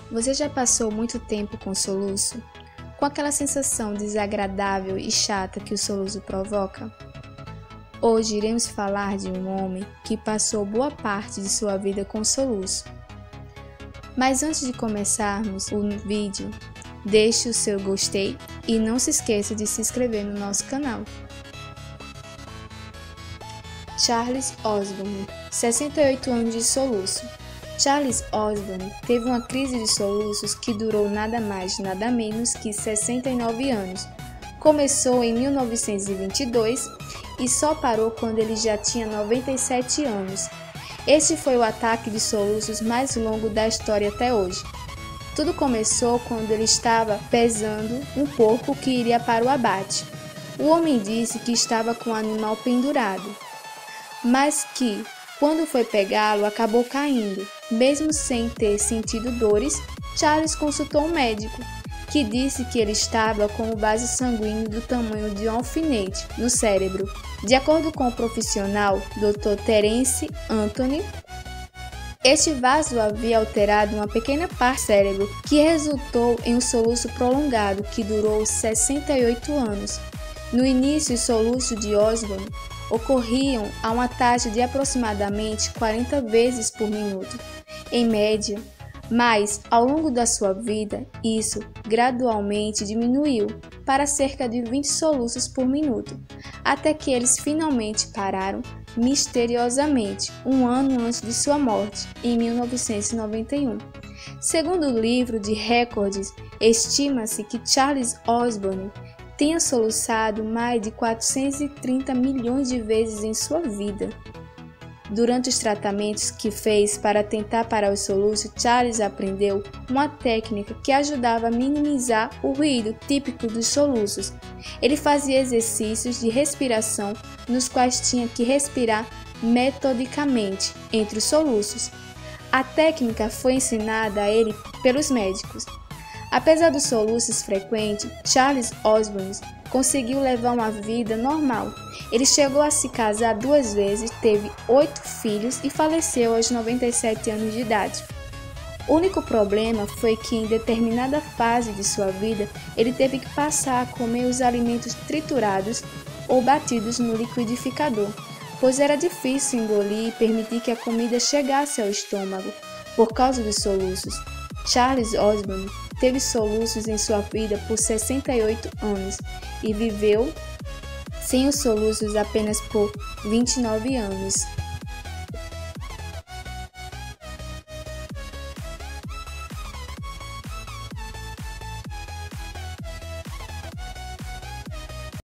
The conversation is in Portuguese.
Você já passou muito tempo com soluço? Com aquela sensação desagradável e chata que o soluço provoca? Hoje iremos falar de um homem que passou boa parte de sua vida com soluço. Mas antes de começarmos o vídeo, deixe o seu gostei e não se esqueça de se inscrever no nosso canal. Charles Osborne, 68 anos de soluço. Charles Osborne teve uma crise de soluços que durou nada mais nada menos que 69 anos. Começou em 1922 e só parou quando ele já tinha 97 anos. Este foi o ataque de soluços mais longo da história até hoje. Tudo começou quando ele estava pesando um porco que iria para o abate. O homem disse que estava com o animal pendurado, mas que, quando foi pegá-lo, acabou caindo. Mesmo sem ter sentido dores, Charles consultou um médico, que disse que ele estava com o vaso sanguíneo do tamanho de um alfinete no cérebro. De acordo com o profissional Dr. Terence Anthony, este vaso havia alterado uma pequena parte do cérebro, que resultou em um soluço prolongado que durou 68 anos. No início, os soluços de Osborne ocorriam a uma taxa de aproximadamente 40 vezes por minuto, em média, mas ao longo da sua vida, isso gradualmente diminuiu para cerca de 20 soluços por minuto, até que eles finalmente pararam misteriosamente um ano antes de sua morte, em 1991. Segundo o livro de recordes, estima-se que Charles Osborne tenha soluçado mais de 430 milhões de vezes em sua vida. Durante os tratamentos que fez para tentar parar o soluço, Charles aprendeu uma técnica que ajudava a minimizar o ruído típico dos soluços. Ele fazia exercícios de respiração nos quais tinha que respirar metodicamente entre os soluços. A técnica foi ensinada a ele pelos médicos. Apesar dos soluços frequentes, Charles Osborne conseguiu levar uma vida normal. Ele chegou a se casar 2 vezes, teve 8 filhos e faleceu aos 97 anos de idade. O único problema foi que em determinada fase de sua vida, ele teve que passar a comer os alimentos triturados ou batidos no liquidificador, pois era difícil engolir e permitir que a comida chegasse ao estômago por causa dos soluços. Charles Osborne teve soluços em sua vida por 68 anos e viveu sem os soluços apenas por 29 anos.